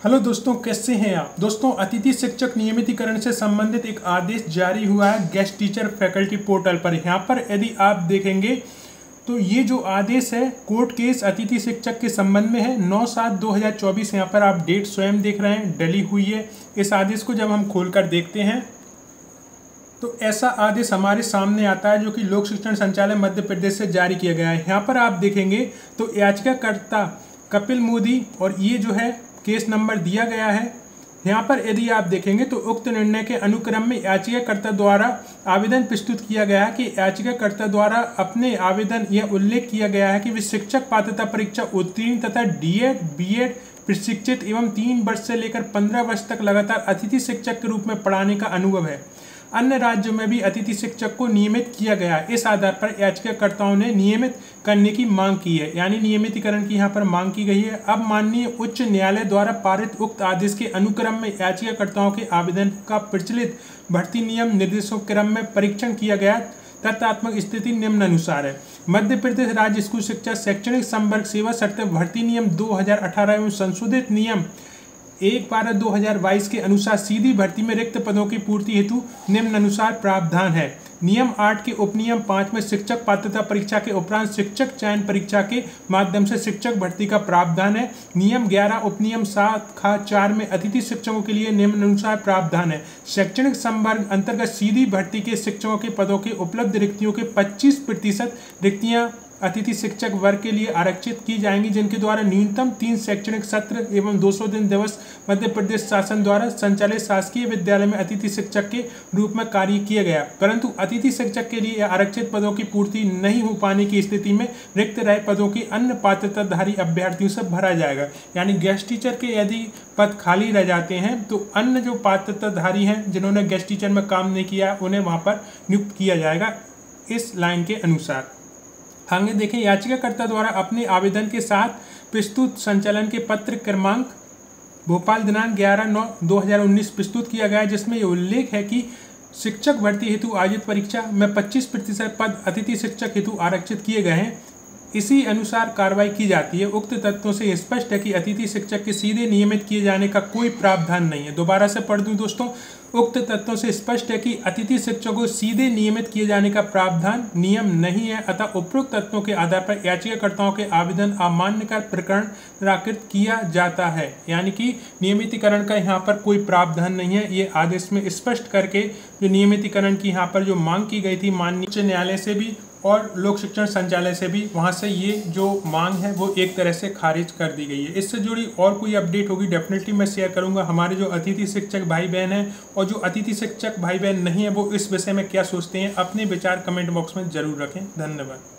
Hello दोस्तों, कैसे हैं आप। दोस्तों, अतिथि शिक्षक नियमितीकरण से संबंधित एक आदेश जारी हुआ है गेस्ट टीचर फैकल्टी पोर्टल पर। यहाँ पर यदि आप देखेंगे तो ये जो आदेश है कोर्ट केस अतिथि शिक्षक के संबंध में है। 9/7/2024 यहाँ पर आप डेट स्वयं देख रहे हैं, डली हुई है। इस आदेश को जब हम खोलकर देखते हैं तो ऐसा आदेश हमारे सामने आता है जो कि लोक शिक्षण संचालय मध्य प्रदेश से जारी किया गया है। यहाँ पर आप देखेंगे तो याचिकाकर्ता कपिल मोदी और ये जो है केस नंबर दिया गया है। यहाँ पर यदि आप देखेंगे तो उक्त निर्णय के अनुक्रम में याचिकाकर्ता द्वारा आवेदन प्रस्तुत किया गया है कि याचिकाकर्ता द्वारा अपने आवेदन यह उल्लेख किया गया है कि वे शिक्षक पात्रता परीक्षा उत्तीर्ण तथा डीएड बीएड प्रशिक्षित एवं 3 वर्ष से लेकर 15 वर्ष तक लगातार अतिथि शिक्षक के रूप में पढ़ाने का अनुभव है। अन्य राज्यों में भी अतिथि शिक्षक को नियमित किया गया है। इस आधार पर याचिकाकर्ताओं ने नियमित करने की मांग की है, यानी नियमितीकरण की यहाँ पर मांग की गई है। अब माननीय उच्च न्यायालय द्वारा पारित उक्त आदेश के अनुक्रम में याचिकाकर्ताओं के आवेदन का प्रचलित भर्ती नियम निर्देशों क्रम में परीक्षण किया गया। तथ्यात्मक स्थिति निम्नानुसार है। मध्य प्रदेश राज्य स्कूल शिक्षा शैक्षणिक संवर्ग सेवा शर्त भर्ती नियम 2018 एवं संशोधित नियम 1/12/2022 के अनुसार सीधी भर्ती में रिक्त पदों की पूर्ति हेतु निम्नानुसार प्रावधान है। नियम 8 के उपनियम 5 में शिक्षक पात्रता परीक्षा के उपरांत शिक्षक चयन परीक्षा के माध्यम से शिक्षक भर्ती का प्रावधान है। नियम 11 उपनियम 7/4 में अतिथि शिक्षकों के लिए निम्नानुसार प्रावधान है। शैक्षणिक संवर्ग अंतर्गत सीधी भर्ती के शिक्षकों के पदों के उपलब्ध रिक्तियों के 25% रिक्तियां अतिथि शिक्षक वर्ग के लिए आरक्षित की जाएंगी, जिनके द्वारा न्यूनतम 3 शैक्षणिक सत्र एवं 200 दिन दिवस मध्य प्रदेश शासन द्वारा संचालित शासकीय विद्यालय में अतिथि शिक्षक के रूप में कार्य किया गया। परंतु अतिथि शिक्षक के लिए आरक्षित पदों की पूर्ति नहीं हो पाने की स्थिति में रिक्त रहे पदों की अन्य पात्रताधारी अभ्यर्थियों से भरा जाएगा। यानी गेस्ट टीचर के यदि पद खाली रह जाते हैं तो अन्य जो पात्रताधारी हैं जिन्होंने गेस्ट टीचर में काम नहीं किया उन्हें वहाँ पर नियुक्त किया जाएगा इस लाइन के अनुसार। आगे देखें, याचिकाकर्ता द्वारा अपने आवेदन के साथ प्रस्तुत संचालन के पत्र क्रमांक भोपाल दिनांक 11/9/2019 प्रस्तुत किया गया है, जिसमें यह उल्लेख है कि शिक्षक भर्ती हेतु आयोजित परीक्षा में 25% पद अतिथि शिक्षक हेतु आरक्षित किए गए हैं। इसी अनुसार कार्रवाई की जाती है। उक्त तथ्यों से स्पष्ट है कि अतिथि शिक्षक के सीधे नियमित किए जाने का कोई प्रावधान नहीं है। दोबारा से पढ़ दूं दोस्तों, उक्त तथ्यों से स्पष्ट है कि अतिथि शिक्षकों को सीधे नियमित किए जाने का प्रावधान नियम नहीं है। अतः उपरोक्त तथ्यों के आधार पर याचिकाकर्ताओं के आवेदन अमान्य कर प्रकरण निराकृत किया जाता है। यानी कि नियमितीकरण का यहाँ पर कोई प्रावधान नहीं है। ये आदेश में स्पष्ट करके जो नियमितीकरण की यहाँ पर जो मांग की गई थी माननीय उच्च न्यायालय से भी और लोक शिक्षण संचालय से भी, वहाँ से ये जो मांग है वो एक तरह से खारिज कर दी गई है। इससे जुड़ी और कोई अपडेट होगी डेफिनेटली मैं शेयर करूँगा। हमारे जो अतिथि शिक्षक भाई बहन हैं और जो अतिथि शिक्षक भाई बहन नहीं है वो इस विषय में क्या सोचते हैं, अपने विचार कमेंट बॉक्स में ज़रूर रखें। धन्यवाद।